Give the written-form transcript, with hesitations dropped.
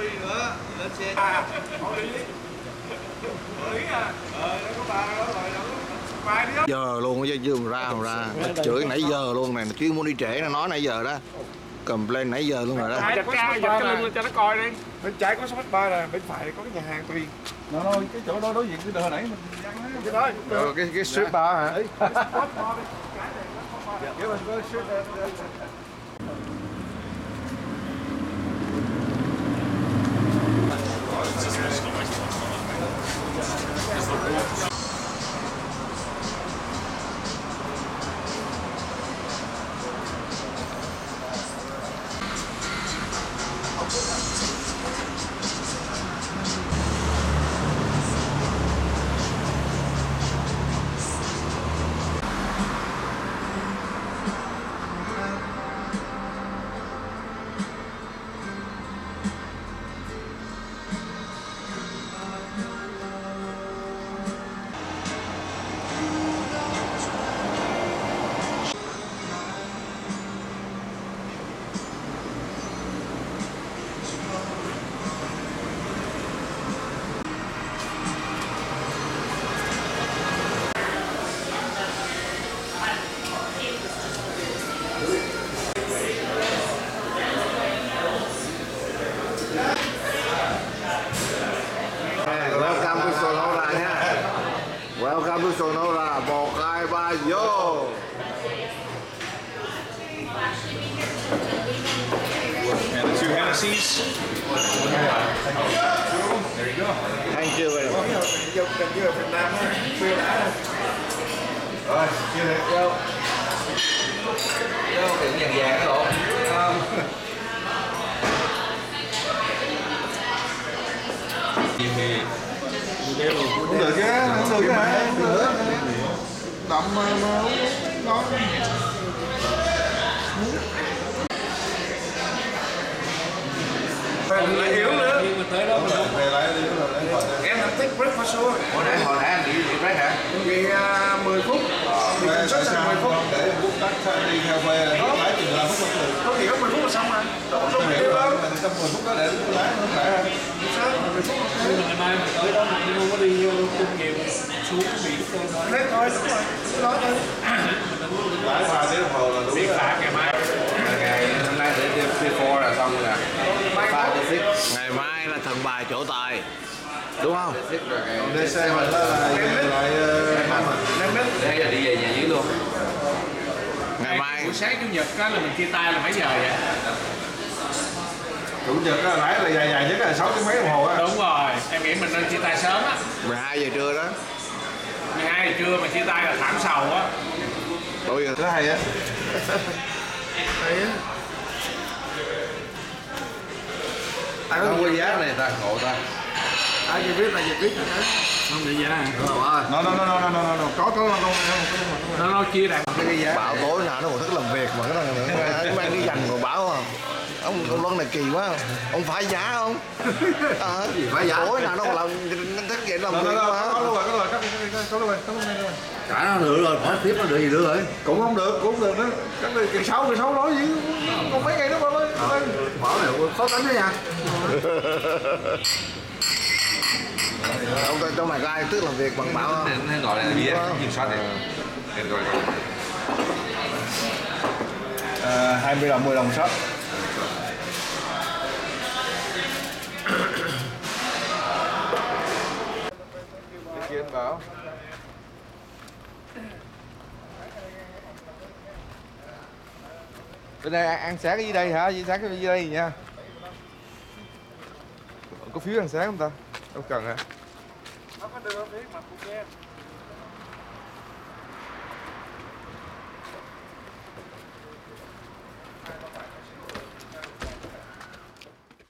gì nữa, lên xe. Giờ luôn chứ chưa ra không ra. Chửi nãy giờ luôn này, chuyên muốn đi trễ nó nói nãy giờ đó. Complain nãy giờ luôn rồi đó. Giật cái lưng lên cho nó coi đi. Bên trái có shop bar nè, bên phải có cái nhà hàng tùy. Nó thôi, cái chỗ đó đối diện cái hồi nãy mình ăn á. Cái đó. Cái strip bar hả? Cái mình có strip Welcome to Sonora nha. Welcome to Sonora. 1, 2, 3, vô. And the 2 Hennessy's. There you go. Thank you very much. Gần như ở Việt Nam á, chưa đã. Rồi, chưa được vô. Vô đựng vàng vàng đó lộn. Cũng được chứ, cũng được chứ hả? Đậm mà ngon. Lại yếu nữa. Nhưng mà tới đó mình không Về lại yếu rồi. Em làm thích breakfast show. Hồi nãy anh đi break hả? Vì 10 phút. Vì cần xuất sang 10 phút. Để bút tắt đi theo quê là lái chừng 15 phút là Có gì có 10 phút là xong mà. Đâu có hiểu đâu. Mình trong 10 phút đó để lái nó khỏe hơn. sao? 10 phút. ngày mai mình tới đó mình không có đi kinh nghiệm xuống biển thôi. Hết thôi, đúng rồi. Cứ nói thôi. Lái 3 tiếng đồng hồ là đủ. Biết phạt ngày mai. Ngày hôm nay để before là xong rồi nè. Pha cho fit. Ngày mai là thần bài trổ tài. Đúng không? DC mình đó là loại Để giờ đi về nhà dưới luôn. Ngày mai Buổi sáng chủ nhật á là mình chia tay là mấy giờ vậy? chủ nhật á lái là dài nhất là 6 tiếng mấy đồng hồ á. Đúng rồi, em nghĩ mình nên chia tay sớm á. 12 giờ trưa đó. 12 giờ trưa mà chia tay là thảm sầu á. Tối giờ Nó hay á. Hay á. Không có giá này ta, ngộ ta. Ai gì biết là gì biết hả? Không bị giá. Nó có Nó chia đàn cái giá. Bảo tối nào nó còn thức làm việc mà cái mang đi dành rồi bảo không? Ông Luân này kỳ quá. Ông phải giá không? Gì phải giá? Tối nào nó còn làm thức dậy làm việc mà. có luôn rồi, có luôn rồi. Cả nó được rồi, hỏi tiếp nó được gì nữa rồi. Cũng không được đó. Chắc là kỳ 6 nói gì còn mấy ngày nữa mà ơi. Bảo này khó tính đó nha. Ông cho mày ai tức làm việc bằng bảo không? Nên gọi là gì á, nhiều shot này. Nên gọi 20 đồng 10 đồng shot. Cái kia anh bảo. Bên đây ăn sáng cái gì đây hả? Ăn sáng cái gì đây nha. Có phiếu ăn sáng không ta? Không cần hả? Nó có đưa phiếu mà cũng nghe.